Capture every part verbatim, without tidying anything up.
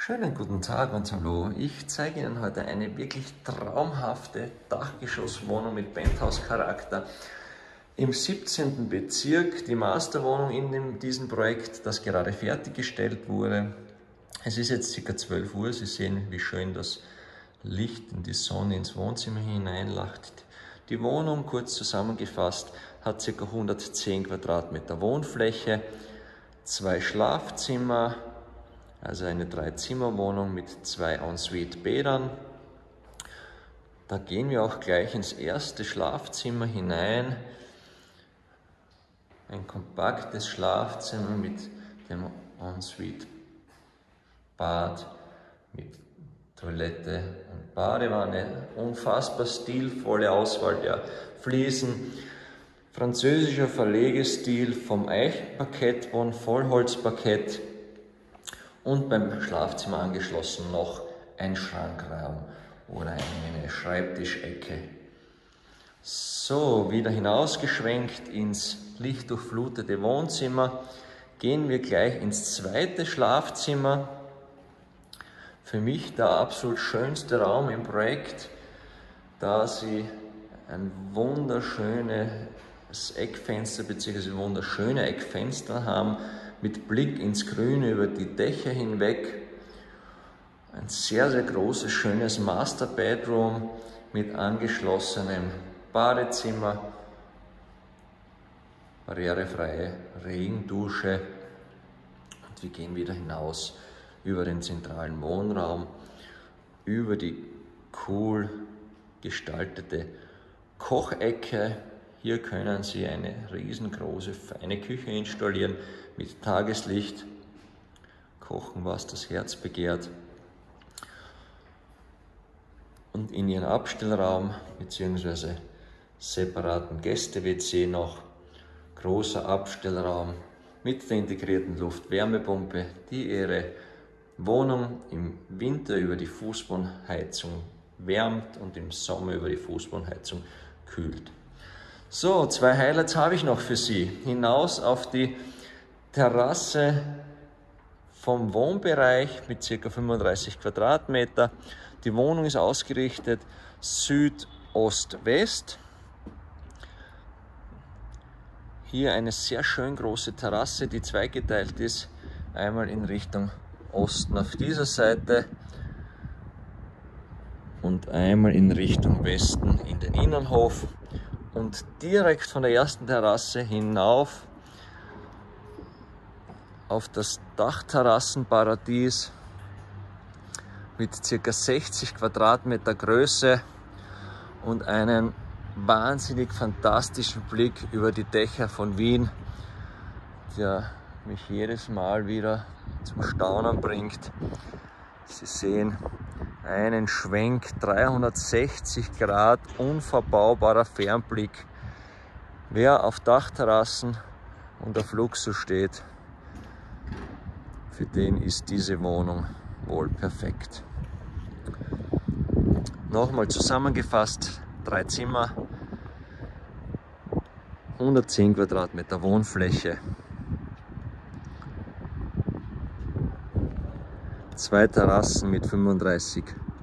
Schönen guten Tag und hallo. Ich zeige Ihnen heute eine wirklich traumhafte Dachgeschosswohnung mit Penthouse-Charakter im siebzehnten Bezirk. Die Masterwohnung in dem, diesem Projekt, das gerade fertiggestellt wurde. Es ist jetzt ca. zwölf Uhr. Sie sehen, wie schön das Licht in die Sonne ins Wohnzimmer hineinlacht. Die Wohnung, kurz zusammengefasst, hat ca. hundertzehn Quadratmeter Wohnfläche, zwei Schlafzimmer, also eine Drei-Zimmer-Wohnung mit zwei Ensuite-Bädern. Da gehen wir auch gleich ins erste Schlafzimmer hinein. Ein kompaktes Schlafzimmer mit dem Ensuite-Bad, mit Toilette und Badewanne. Unfassbar stilvolle Auswahl der Fliesen. Französischer Verlegestil vom Eichenparkett, von Vollholzparkett. Und beim Schlafzimmer angeschlossen noch ein Schrankraum oder eine Schreibtischecke. So, wieder hinausgeschwenkt ins lichtdurchflutete Wohnzimmer, gehen wir gleich ins zweite Schlafzimmer. Für mich der absolut schönste Raum im Projekt, da Sie ein wunderschönes Eckfenster bzw. wunderschöne Eckfenster haben, mit Blick ins Grüne über die Dächer hinweg. Ein sehr, sehr großes, schönes Master Bedroom mit angeschlossenem Badezimmer, barrierefreie Regendusche. Und wir gehen wieder hinaus über den zentralen Wohnraum, über die cool gestaltete Kochecke. Hier können Sie eine riesengroße, feine Küche installieren mit Tageslicht, kochen, was das Herz begehrt. Und in Ihren Abstellraum bzw. separaten Gäste-W C noch großer Abstellraum mit der integrierten Luft-Wärmepumpe, die Ihre Wohnung im Winter über die Fußbodenheizung wärmt und im Sommer über die Fußbodenheizung kühlt. So, zwei Highlights habe ich noch für Sie. Hinaus auf die Terrasse vom Wohnbereich mit ca. fünfunddreißig Quadratmeter. Die Wohnung ist ausgerichtet Südost-West. Hier eine sehr schön große Terrasse, die zweigeteilt ist. Einmal in Richtung Osten auf dieser Seite und einmal in Richtung Westen in den Innenhof. Und direkt von der ersten Terrasse hinauf auf das Dachterrassenparadies mit ca. sechzig Quadratmeter Größe und einen wahnsinnig fantastischen Blick über die Dächer von Wien, der mich jedes Mal wieder zum Staunen bringt. Sie sehen einen Schwenk, dreihundertsechzig Grad, unverbaubarer Fernblick. Wer auf Dachterrassen und auf Luxus steht, für den ist diese Wohnung wohl perfekt. Nochmal zusammengefasst, drei Zimmer, hundertzehn Quadratmeter Wohnfläche, zwei Terrassen mit fünfunddreißig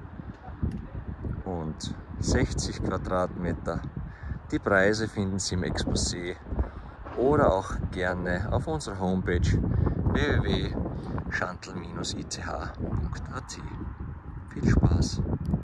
und sechzig Quadratmeter. Die Preise finden Sie im Exposé oder auch gerne auf unserer Homepage w w w punkt schandl Bindestrich i c h punkt a t. Viel Spaß!